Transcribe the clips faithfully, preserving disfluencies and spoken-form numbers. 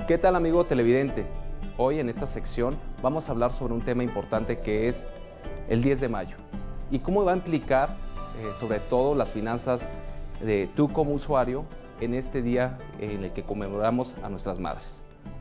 ¿Qué tal, amigo televidente? Hoy en esta sección vamos a hablar sobre un tema importante que es el diez de mayo y cómo va a implicar eh, sobre todo las finanzas de tú como usuario en este día en el que conmemoramos a nuestras madres.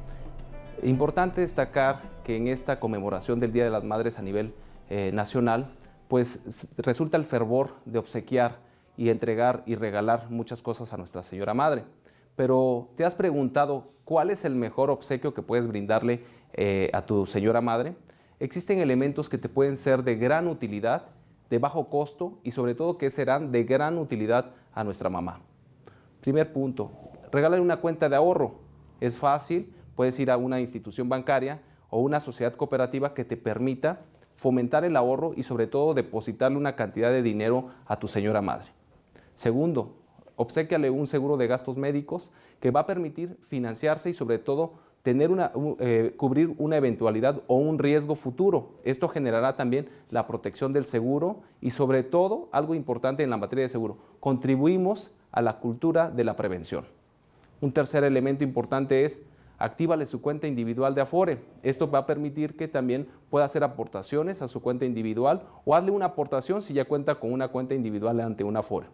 Importante destacar que en esta conmemoración del Día de las Madres a nivel eh, nacional, pues resulta el fervor de obsequiar y entregar y regalar muchas cosas a Nuestra Señora Madre. Pero ¿te has preguntado cuál es el mejor obsequio que puedes brindarle eh, a tu Señora Madre? Existen elementos que te pueden ser de gran utilidad, de bajo costo y sobre todo que serán de gran utilidad a nuestra mamá. Primer punto, regálale una cuenta de ahorro. Es fácil, puedes ir a una institución bancaria o una sociedad cooperativa que te permita fomentar el ahorro y sobre todo depositarle una cantidad de dinero a tu Señora Madre. Segundo, obséquiale un seguro de gastos médicos que va a permitir financiarse y sobre todo tener una, eh, cubrir una eventualidad o un riesgo futuro. Esto generará también la protección del seguro y sobre todo, algo importante en la materia de seguro, contribuimos a la cultura de la prevención. Un tercer elemento importante es actívale su cuenta individual de Afore. Esto va a permitir que también pueda hacer aportaciones a su cuenta individual o hazle una aportación si ya cuenta con una cuenta individual ante una Afore.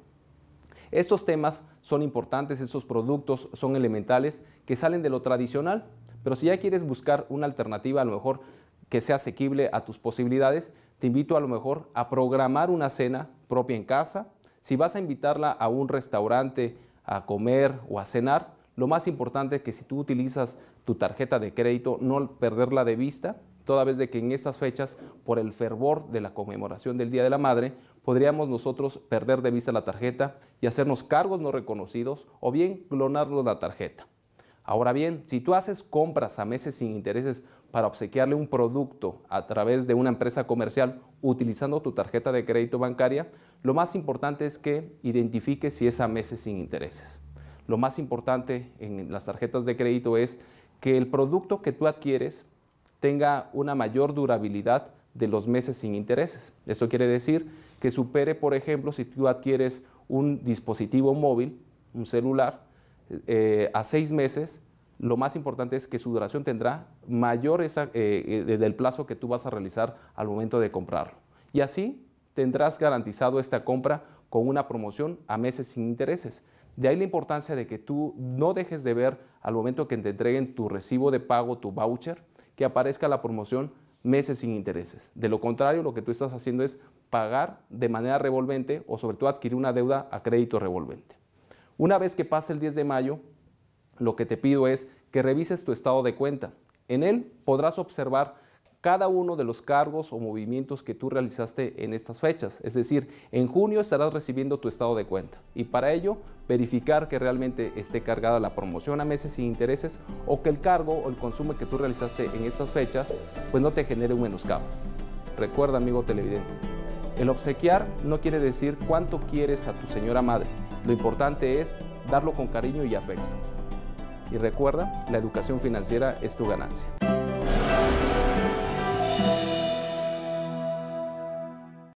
Estos temas son importantes, estos productos son elementales que salen de lo tradicional, pero si ya quieres buscar una alternativa a lo mejor que sea asequible a tus posibilidades, te invito a lo mejor a programar una cena propia en casa. Si vas a invitarla a un restaurante a comer o a cenar, lo más importante es que si tú utilizas tu tarjeta de crédito, no perderla de vista, toda vez de que en estas fechas, por el fervor de la conmemoración del Día de la Madre, podríamos nosotros perder de vista la tarjeta y hacernos cargos no reconocidos o bien clonarnos la tarjeta. Ahora bien, si tú haces compras a meses sin intereses para obsequiarle un producto a través de una empresa comercial utilizando tu tarjeta de crédito bancaria, lo más importante es que identifiques si es a meses sin intereses. Lo más importante en las tarjetas de crédito es que el producto que tú adquieres tenga una mayor durabilidad de los meses sin intereses. Esto quiere decir que supere, por ejemplo, si tú adquieres un dispositivo móvil, un celular, eh, a seis meses, lo más importante es que su duración tendrá mayor esa, eh, eh, del plazo que tú vas a realizar al momento de comprarlo. Y así tendrás garantizado esta compra con una promoción a meses sin intereses. De ahí la importancia de que tú no dejes de ver al momento que te entreguen tu recibo de pago, tu voucher, que aparezca la promoción meses sin intereses. De lo contrario, lo que tú estás haciendo es pagar de manera revolvente o sobre todo adquirir una deuda a crédito revolvente. Una vez que pase el diez de mayo, lo que te pido es que revises tu estado de cuenta. En él podrás observar cada uno de los cargos o movimientos que tú realizaste en estas fechas. Es decir, en junio estarás recibiendo tu estado de cuenta y para ello verificar que realmente esté cargada la promoción a meses sin intereses o que el cargo o el consumo que tú realizaste en estas fechas pues no te genere un menoscabo. Recuerda, amigo televidente, el obsequiar no quiere decir cuánto quieres a tu Señora Madre. Lo importante es darlo con cariño y afecto. Y recuerda, la educación financiera es tu ganancia.